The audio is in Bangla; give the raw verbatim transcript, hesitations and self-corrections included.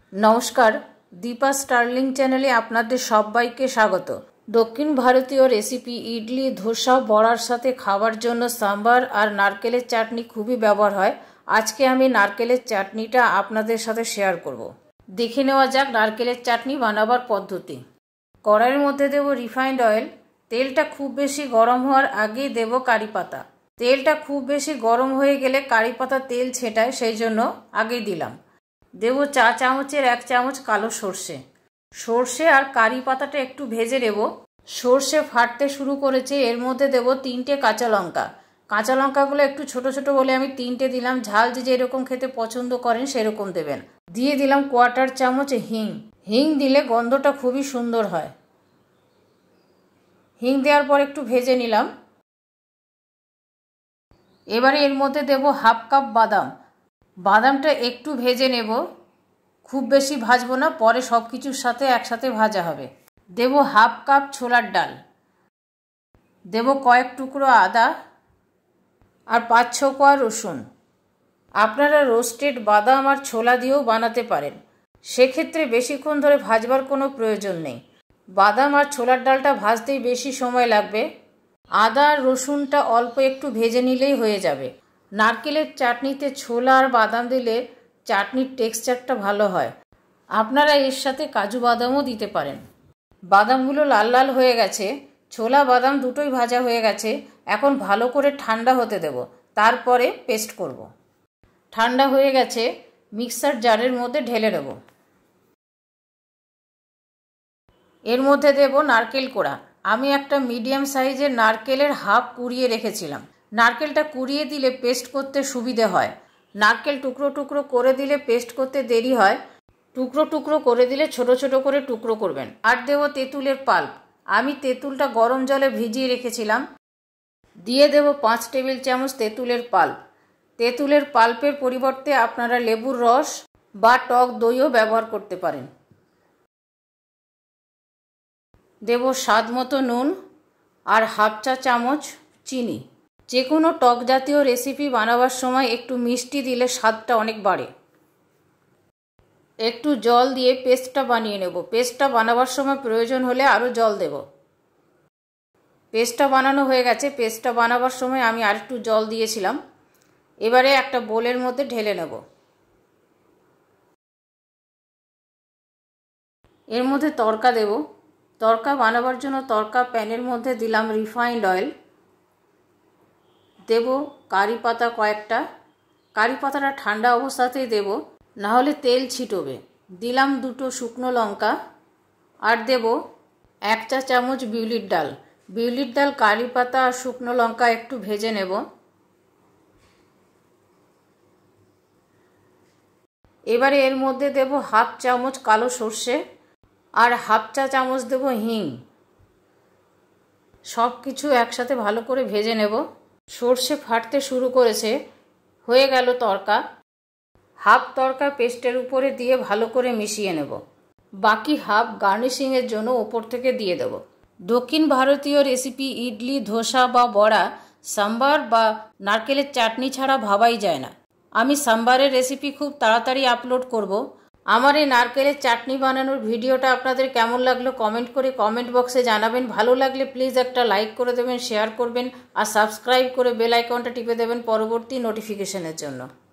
নমস্কার, দীপা স্টার্লিং চ্যানেলে আপনাদের সবাইকে স্বাগত। দক্ষিণ ভারতীয় রেসিপি ইডলি, ধোসা, বড়ার সাথে খাবার জন্য সাম্বার আর নারকেলের চাটনি খুবই ব্যবহার হয়। আজকে আমি নারকেলের চাটনিটা আপনাদের সাথে শেয়ার করব। দেখে নেওয়া যাক নারকেলের চাটনি বানাবার পদ্ধতি। কড়াইয়ের মধ্যে দেব রিফাইন্ড অয়েল। তেলটা খুব বেশি গরম হওয়ার আগেই দেব কারি পাতা। তেলটা খুব বেশি গরম হয়ে গেলে কারি পাতা তেল ছেটায়, সেই জন্য আগেই দিলাম। দেব চা চামচের এক চামচ কালো সর্ষে। সর্ষে আর কারি পাতাটা একটু ভেজে নেব। সর্ষে ফাটতে শুরু করেছে, এর মধ্যে দেব তিনটে কাঁচা লঙ্কা। কাঁচা লঙ্কাগুলো একটু ছোট ছোট বলে আমি তিনটে দিলাম। ঝাল যে যেরকম খেতে পছন্দ করেন সেরকম দেবেন। দিয়ে দিলাম কোয়ার্টার চামচ হিং। হিং দিলে গন্ধটা খুবই সুন্দর হয়। হিং দেওয়ার পর একটু ভেজে নিলাম। এবারে এর মধ্যে দেব হাফ কাপ বাদাম। বাদামটা একটু ভেজে নেব, খুব বেশি ভাজবো না, পরে সব কিছুর সাথে একসাথে ভাজা হবে। দেব হাফ কাপ ছোলার ডাল। দেব কয়েক টুকরো আদা আর পাঁচ ছ কোয়া রসুন। আপনারা রোস্টেড বাদাম আর ছোলা দিয়েও বানাতে পারেন, সেক্ষেত্রে বেশিক্ষণ ধরে ভাজবার কোনো প্রয়োজন নেই। বাদাম আর ছোলার ডালটা ভাজতেই বেশি সময় লাগবে। আদা আর রসুনটা অল্প একটু ভেজে নিলেই হয়ে যাবে। নারকেলের চাটনিতে ছোলা আর বাদাম দিলে চাটনির টেক্সচারটা ভালো হয়। আপনারা এর সাথে কাজু বাদামও দিতে পারেন। বাদামগুলো লাল লাল হয়ে গেছে, ছোলা বাদাম দুটোই ভাজা হয়ে গেছে। এখন ভালো করে ঠান্ডা হতে দেব, তারপরে পেস্ট করব। ঠান্ডা হয়ে গেছে, মিক্সার জারের মধ্যে ঢেলে নেব। এর মধ্যে দেব নারকেল কোড়া। আমি একটা মিডিয়াম সাইজের নারকেলের হাফ কুড়িয়ে রেখেছিলাম। নারকেলটা কুড়িয়ে দিলে পেস্ট করতে সুবিধে হয়। নারকেল টুকরো টুকরো করে দিলে পেস্ট করতে দেরি হয়। টুকরো টুকরো করে দিলে ছোট ছোট করে টুকরো করবেন। আর দেব তেঁতুলের পাল্প। আমি তেঁতুলটা গরম জলে ভিজিয়ে রেখেছিলাম। দিয়ে দেব পাঁচ টেবিল চামচ তেঁতুলের পাল্প। তেঁতুলের পাল্পের পরিবর্তে আপনারা লেবুর রস বা টক দইও ব্যবহার করতে পারেন। দেব স্বাদ মতো নুন আর হাফ চা চামচ চিনি। যে কোনো টক জাতীয় রেসিপি বানাবার সময় একটু মিষ্টি দিলে স্বাদটা অনেক বাড়ে। একটু জল দিয়ে পেস্টটা বানিয়ে নেব। পেস্টটা বানাবার সময় প্রয়োজন হলে আরও জল দেব। পেস্টটা বানানো হয়ে গেছে। পেস্টটা বানাবার সময় আমি আরেকটু জল দিয়েছিলাম। এবারে একটা বোলের মধ্যে ঢেলে নেব। এর মধ্যে তড়কা দেব। তড়কা বানাবার জন্য তড়কা প্যানের মধ্যে দিলাম রিফাইন্ড অয়েল। দেব কারি পাতা কয়েকটা। কারি পাতাটা ঠান্ডা অবস্থাতেই দেব, নাহলে তেল ছিটবে। দিলাম দুটো শুকনো লঙ্কা আর দেব এক চা চামচ বিউলির ডাল। বিউলির ডাল, কারি পাতা আর শুকনো লঙ্কা একটু ভেজে নেব। এবারে এর মধ্যে দেব হাফ চামচ কালো সর্ষে আর হাফ চা চামচ দেব হিং। সব কিছু একসাথে ভালো করে ভেজে নেব। সর্ষে ফাটতে শুরু করেছে, হয়ে গেল তড়কা। হাফ তড়কা পেস্টের উপরে দিয়ে ভালো করে মিশিয়ে নেব। বাকি হাফ গার্নিশিংয়ের জন্য ওপর থেকে দিয়ে দেব। দক্ষিণ ভারতীয় রেসিপি ইডলি, ধোসা বা বড়া, সাম্বার বা নারকেলের চাটনি ছাড়া ভাবাই যায় না। আমি সাম্বারের রেসিপি খুব তাড়াতাড়ি আপলোড করব। আমার এই নারকেলের চাটনি বানানোর ভিডিওটা আপনাদের কেমন লাগলো কমেন্ট করে কমেন্ট বক্সে জানাবেন। ভালো লাগলে প্লিজ একটা লাইক করে দেবেন, শেয়ার করবেন আর সাবস্ক্রাইব করে বেল আইকনটা টিপে দেবেন পরবর্তী নোটিফিকেশনের জন্য।